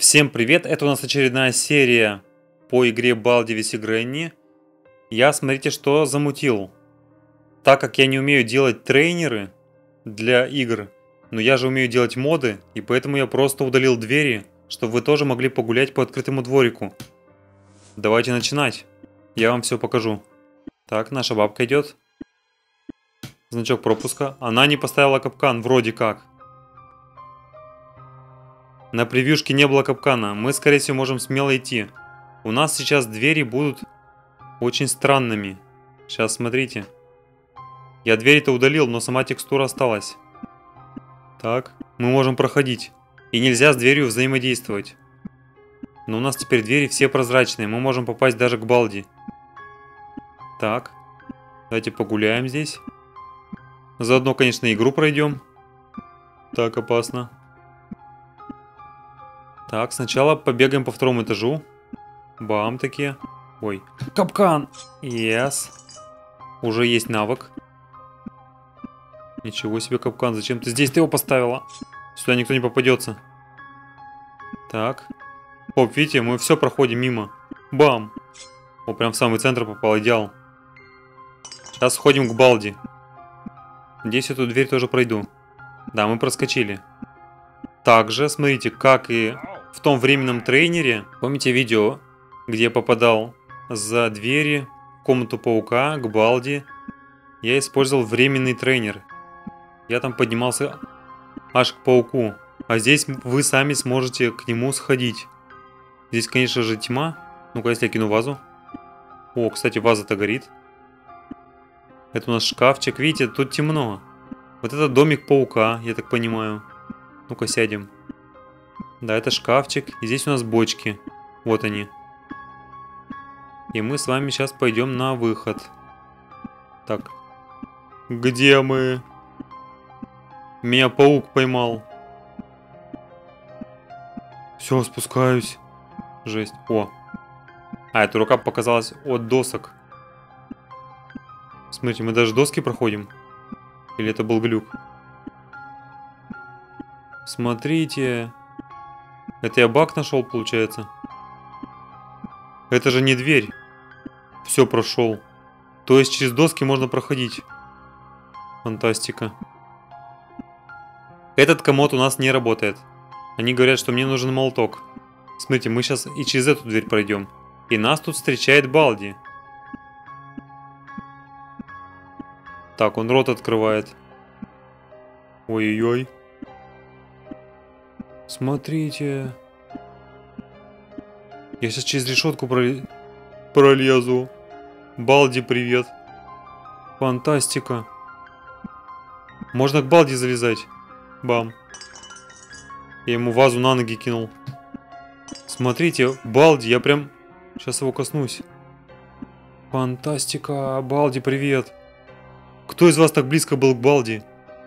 Всем привет, это у нас очередная серия по игре Baldi vs Granny. Я, смотрите, что замутил. Так как я не умею делать трейнеры для игр, но я же умею делать моды, и поэтому я просто удалил двери, чтобы вы тоже могли погулять по открытому дворику. Давайте начинать, я вам все покажу. Так, наша бабка идет. Значок пропуска. Она не поставила капкан, вроде как. На превьюшке не было капкана. Мы, скорее всего, можем смело идти. У нас сейчас двери будут очень странными. Сейчас, смотрите. Я двери-то удалил, но сама текстура осталась. Так, мы можем проходить. И нельзя с дверью взаимодействовать. Но у нас теперь двери все прозрачные. Мы можем попасть даже к Балди. Так. Давайте погуляем здесь. Заодно, конечно, игру пройдем. Так, опасно. Так, сначала побегаем по второму этажу. Бам, такие. Ой. Капкан! Yes. Уже есть навык. Ничего себе капкан. Зачем ты здесь его поставила? Сюда никто не попадется. Так. Оп, видите, мы все проходим мимо. Бам! О, прям в самый центр попал. Идеал. Сейчас сходим к Балди. Здесь эту дверь тоже пройду. Да, мы проскочили. Также, смотрите, как и в том временном трейнере, помните видео, где я попадал за двери в комнату паука, к Балди, я использовал временный трейнер. Я там поднимался аж к пауку, а здесь вы сами сможете к нему сходить. Здесь, конечно же, тьма. Ну-ка, если я кину вазу. О, кстати, ваза-то горит. Это у нас шкафчик, видите, тут темно. Вот это домик паука, я так понимаю. Ну-ка, сядем. Да, это шкафчик. И здесь у нас бочки. Вот они. И мы с вами сейчас пойдем на выход. Так. Где мы? Меня паук поймал. Все, спускаюсь. Жесть. О. А, эта рука показалась от досок. Смотрите, мы даже доски проходим. Или это был глюк? Смотрите. Это я баг нашел, получается. Это же не дверь. Все прошел. То есть через доски можно проходить. Фантастика. Этот комод у нас не работает. Они говорят, что мне нужен молоток. Смотрите, мы сейчас и через эту дверь пройдем. И нас тут встречает Балди. Так, он рот открывает. Ой-ой-ой. Смотрите. Я сейчас через решетку пролезу. Балди, привет. Фантастика. Можно к Балди залезать. Бам. Я ему вазу на ноги кинул. Смотрите, Балди, я прям... Сейчас его коснусь. Фантастика. Балди, привет. Кто из вас так близко был к Балди?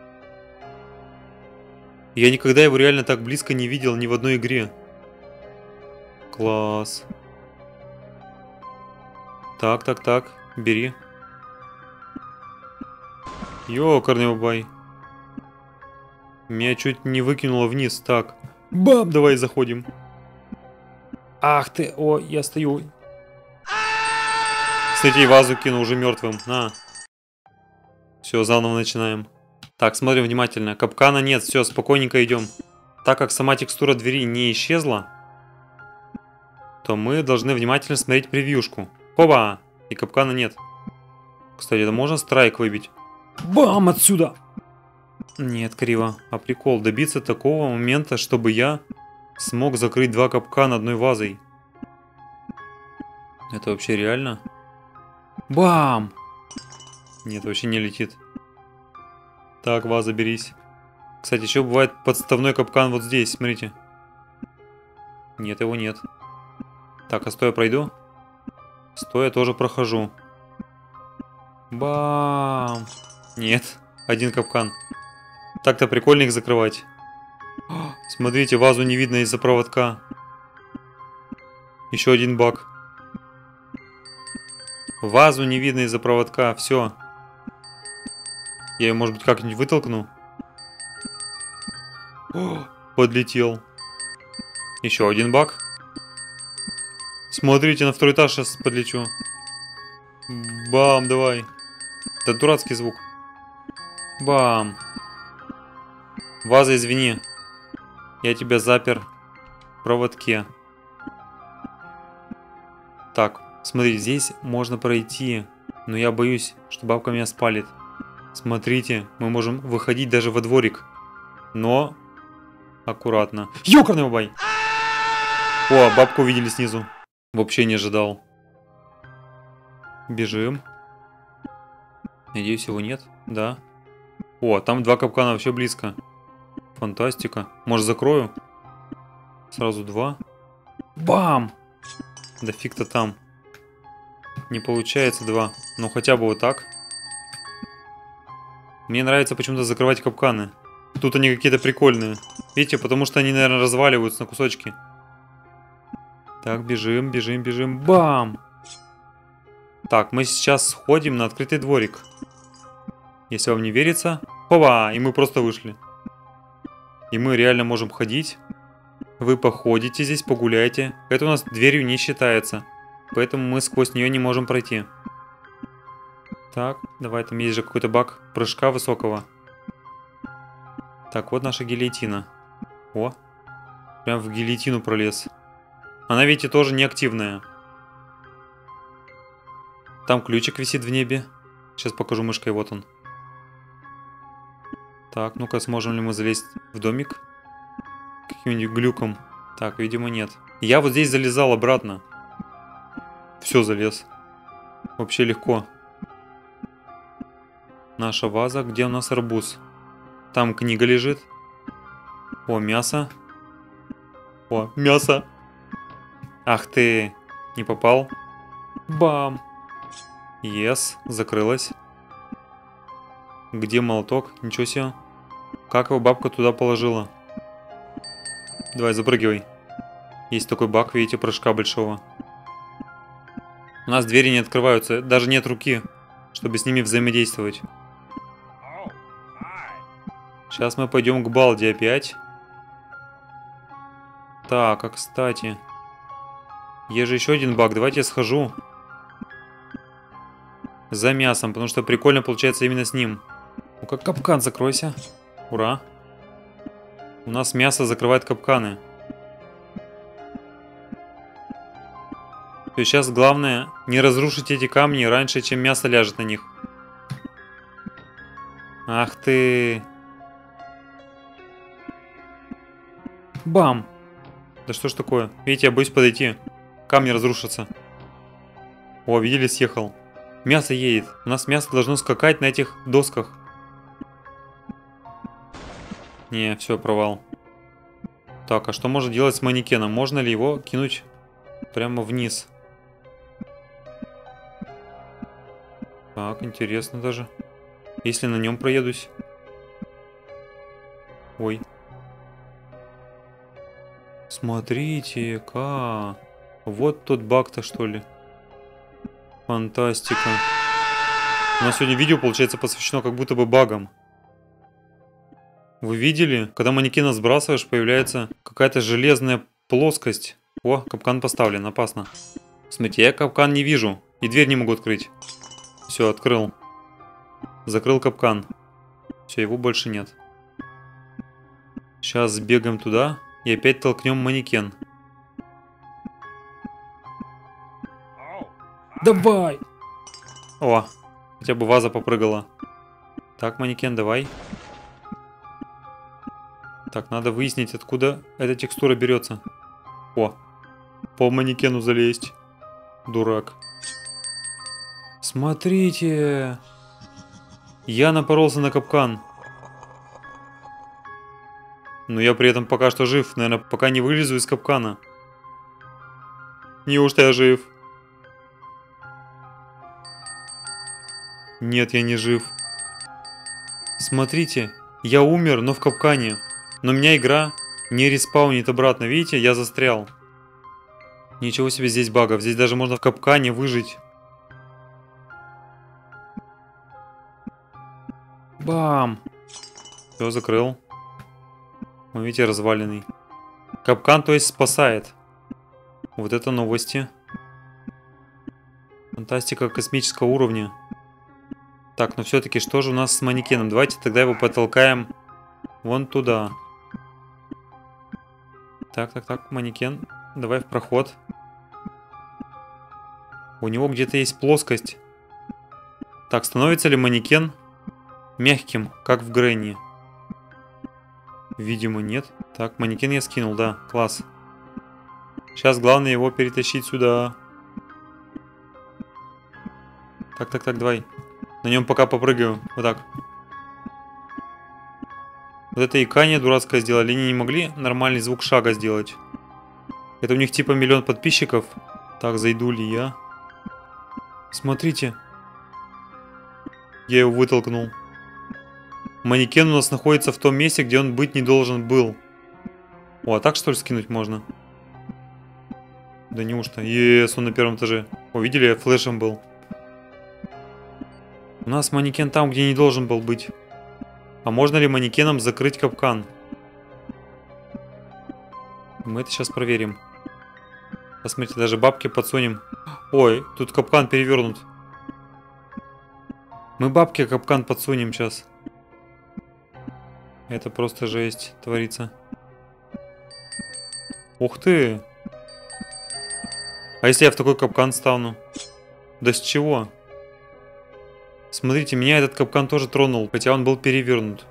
Я никогда его реально так близко не видел ни в одной игре. Класс. Так, так, так. Бери. Ёкарный бабай. Меня чуть не выкинуло вниз. Так. Бам! Давай заходим. Ах ты. О, я стою. Кстати, вазу кину уже мертвым. На. Все, заново начинаем. Так, смотрим внимательно. Капкана нет, все, спокойненько идем. Так как сама текстура двери не исчезла, то мы должны внимательно смотреть превьюшку. Хоба! И капкана нет. Кстати, это можно страйк выбить? Бам! Отсюда! Нет, криво. А прикол, добиться такого момента, чтобы я смог закрыть два капкана одной вазой. Это вообще реально? Бам! Нет, вообще не летит. Так, ваза, берись. Кстати, еще бывает подставной капкан вот здесь, смотрите. Нет, его нет. Так, а стоя пройду? Стоя тоже прохожу. Бам! Нет, один капкан. Так-то прикольно их закрывать. О, смотрите, вазу не видно из-за проводка. Еще один баг. Вазу не видно из-за проводка, все. Я ее, может быть, как-нибудь вытолкну? О, подлетел. Еще один баг. Смотрите, на второй этаж сейчас подлечу. Бам, давай. Это дурацкий звук. Бам. Ваза, извини. Я тебя запер в проводке. Так, смотри, здесь можно пройти. Но я боюсь, что бабка меня спалит. Смотрите, мы можем выходить даже во дворик. Но аккуратно. Ёкарный бабай! О, бабку увидели снизу. Вообще не ожидал. Бежим. Надеюсь, его нет. Да. О, там два капкана вообще близко. Фантастика. Может, закрою? Сразу два. Бам! Да фиг-то там. Не получается два. Но хотя бы вот так. Мне нравится почему-то закрывать капканы. Тут они какие-то прикольные. Видите, потому что они, наверное, разваливаются на кусочки. Так, бежим, бежим, бежим. Бам! Так, мы сейчас сходим на открытый дворик. Если вам не верится. Опа! И мы просто вышли. И мы реально можем ходить. Вы походите здесь, погуляйте. Это у нас дверью не считается. Поэтому мы сквозь нее не можем пройти. Так, давай, там есть же какой-то баг прыжка высокого. Так, вот наша гильотина. О, прям в гильотину пролез. Она, видите, тоже неактивная. Там ключик висит в небе. Сейчас покажу мышкой, вот он. Так, ну-ка, сможем ли мы залезть в домик? Каким-нибудь глюком. Так, видимо, нет. Я вот здесь залезал обратно. Все, залез. Вообще легко. Наша ваза. Где у нас арбуз? Там книга лежит. О, мясо. О, мясо. Ах ты. Не попал. Бам. Yes, закрылась. Где молоток? Ничего себе. Как его бабка туда положила? Давай, запрыгивай. Есть такой баг, видите, прыжка большого. У нас двери не открываются. Даже нет руки, чтобы с ними взаимодействовать. Сейчас мы пойдем к балде опять. Так, а кстати. Есть же еще один баг. Давайте я схожу. За мясом, потому что прикольно получается именно с ним. Ну-ка, капкан закройся. Ура. У нас мясо закрывает капканы. То есть сейчас главное не разрушить эти камни раньше, чем мясо ляжет на них. Ах ты. Бам. Да что ж такое? Видите, я боюсь подойти. Камни разрушатся. О, видели, съехал. Мясо едет. У нас мясо должно скакать на этих досках. Не, все, провал. Так, а что можно делать с манекеном? Можно ли его кинуть прямо вниз? Так, интересно даже. Если на нем проедусь. Ой. Смотрите-ка. Вот тот баг-то, что ли. Фантастика. У нас сегодня видео, получается, посвящено как будто бы багам. Вы видели? Когда манекена сбрасываешь, появляется какая-то железная плоскость. О, капкан поставлен, опасно. Смотрите, я капкан не вижу. И дверь не могу открыть. Все, открыл. Закрыл капкан. Все, его больше нет. Сейчас сбегаем туда и опять толкнем манекен. Давай! О, хотя бы ваза попрыгала. Так, манекен, давай. Так, надо выяснить, откуда эта текстура берется. О, по манекену залезть. Дурак. Смотрите. Я напоролся на капкан. Но я при этом пока что жив. Наверное, пока не вылезу из капкана. Неужто я жив? Нет, я не жив. Смотрите, я умер, но в капкане. Но меня игра не респаунит обратно. Видите, я застрял. Ничего себе здесь багов. Здесь даже можно в капкане выжить. Бам! Все, закрыл. Он, видите, разваленный. Капкан, то есть, спасает. Вот это новости. Фантастика космического уровня. Так, но все-таки что же у нас с манекеном? Давайте тогда его потолкаем вон туда. Так, манекен. Давай в проход. У него где-то есть плоскость. Так, становится ли манекен мягким, как в Грэнни? Видимо, нет. Так, манекен я скинул, да, класс. Сейчас главное его перетащить сюда. Так, давай. На нем пока попрыгаю. Вот так. Вот это икание дурацкое сделали. Они не могли нормальный звук шага сделать. Это у них типа 1 миллион подписчиков. Так, зайду ли я? Смотрите. Я его вытолкнул. Манекен у нас находится в том месте, где он быть не должен был. О, а так что ли скинуть можно? Да неужто? Ес, он на 1-м этаже. О, видели, я флешем был. У нас манекен там, где не должен был быть. А можно ли манекеном закрыть капкан? Мы это сейчас проверим. Посмотрите, даже бабки подсунем. Ой, тут капкан перевернут. Мы бабке капкан подсунем сейчас. Это просто жесть творится. Ух ты! А если я в такой капкан стану? Да с чего? Смотрите, меня этот капкан тоже тронул, хотя он был перевернут.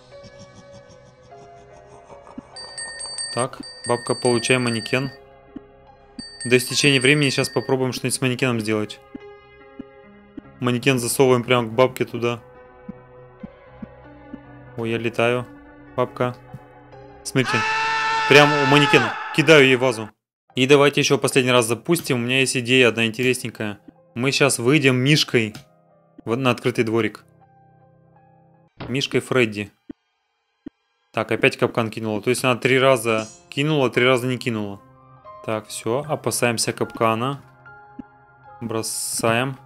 Так, бабка, получай манекен. До истечения времени сейчас попробуем что-нибудь с манекеном сделать. Манекен засовываем прямо к бабке туда. Ой, я летаю. Бабка. Смотрите. Прямо у манекена. Кидаю ей вазу. И давайте еще последний раз запустим. У меня есть идея одна интересненькая. Мы сейчас выйдем Мишкой на открытый дворик. Мишкой Фредди. Так, опять капкан кинула. То есть она 3 раза кинула, 3 раза не кинула. Так, все. Опасаемся капкана. Бросаем.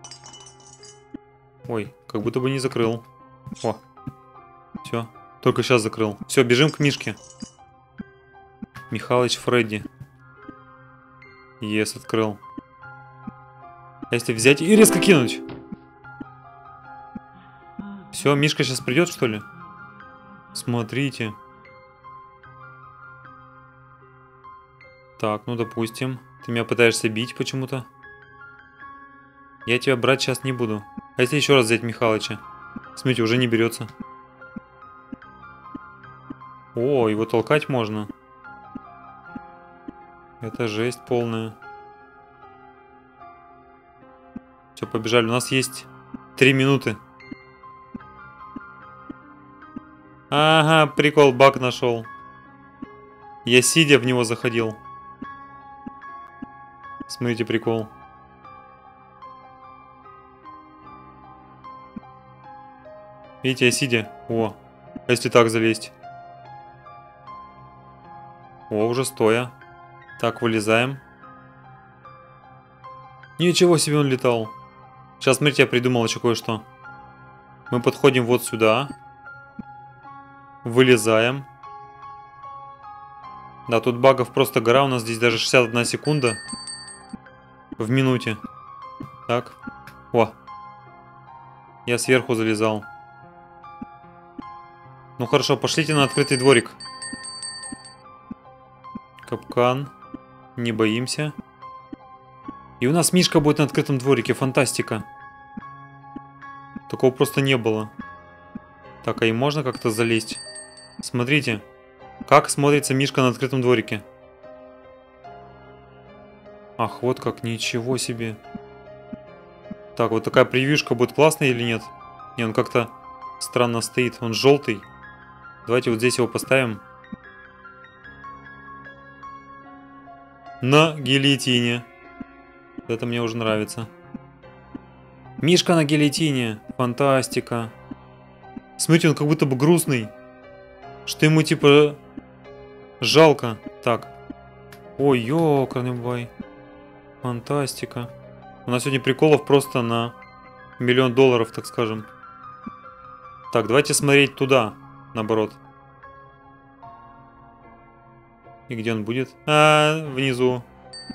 Ой, как будто бы не закрыл. О. Все. Только сейчас закрыл. Все, бежим к Мишке. Михалыч Фредди. Ес, открыл. А если взять и резко кинуть? Все, Мишка сейчас придет, что ли? Смотрите. Так, ну допустим. Ты меня пытаешься бить почему-то. Я тебя брать сейчас не буду. А если еще раз взять Михалыча? Смотрите, уже не берется. О, его толкать можно. Это жесть полная. Все, побежали. У нас есть 3 минуты. Ага, прикол, баг нашел. Я сидя в него заходил. Смотрите, прикол. Видите, я сидя. О, если так залезть. О, уже стоя. Так, вылезаем. Ничего себе, он летал. Сейчас, смотрите, я придумал еще кое-что. Мы подходим вот сюда. Вылезаем. Да, тут багов просто гора. У нас здесь даже 61 секунда. В минуте. Так. О. Я сверху залезал. Ну хорошо, пошлите на открытый дворик. Капкан. Не боимся. И у нас Мишка будет на открытом дворике. Фантастика. Такого просто не было. Так, а и можно как-то залезть? Смотрите. Как смотрится Мишка на открытом дворике. Ах, вот как. Ничего себе. Так, вот такая превьюшка будет классная или нет? Не, он как-то странно стоит. Он желтый. Давайте вот здесь его поставим. На гильотине. Это мне уже нравится. Мишка на гильотине. Фантастика. Смотрите, он как будто бы грустный. Что ему типа жалко. Так. Ой, ёкарный бай. Фантастика. У нас сегодня приколов просто на $1 миллион, так скажем. Так, давайте смотреть туда. Наоборот. И где он будет? А, внизу.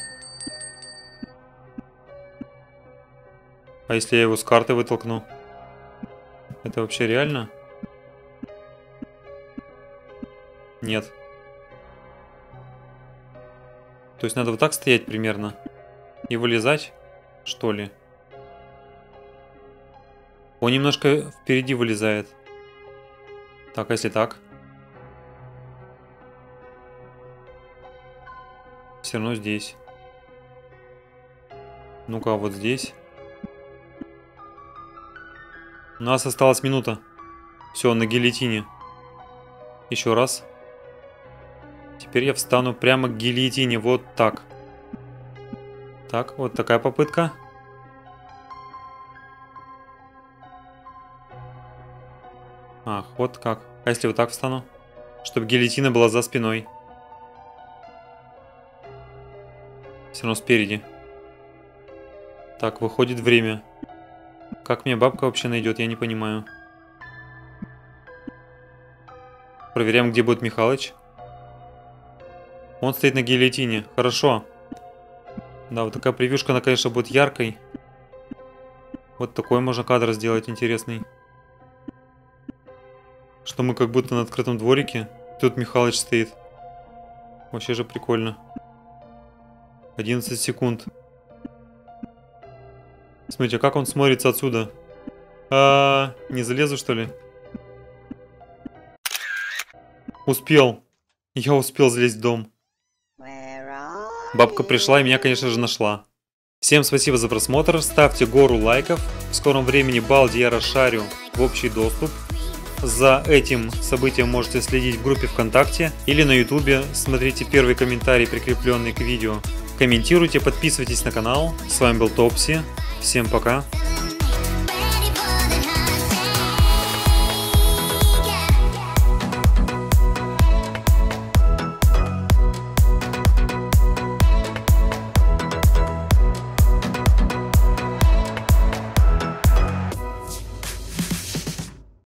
А если я его с карты вытолкну? Это вообще реально? Нет. То есть надо вот так стоять примерно? И вылезать, что ли? Он немножко впереди вылезает. Так, а если так? Все равно здесь. Ну-ка, вот здесь. У нас осталась минута. Все, на гильотине. Еще раз. Теперь я встану прямо к гильотине. Вот так. Так, вот такая попытка. Ах, вот как. А если вот так встану? Чтобы гильотина была за спиной. Все равно спереди. Так, выходит время. Как мне бабка вообще найдет, я не понимаю. Проверяем, где будет Михалыч. Он стоит на гильотине. Хорошо. Да, вот такая превьюшка, она, конечно, будет яркой. Вот такой можно кадр сделать интересный. Что мы как будто на открытом дворике. Тут Михалыч стоит. Вообще же прикольно. 11 секунд. Смотрите, как он смотрится отсюда. Не залезу, что ли? Успел. Я успел залезть в дом. Бабка пришла и меня, конечно же, нашла. Всем спасибо за просмотр. Ставьте гору лайков. В скором времени Балди я расшарю в общий доступ. За этим событием можете следить в группе ВКонтакте или на Ютубе. Смотрите первый комментарий, прикрепленный к видео. Комментируйте, подписывайтесь на канал. С вами был Топси. Всем пока.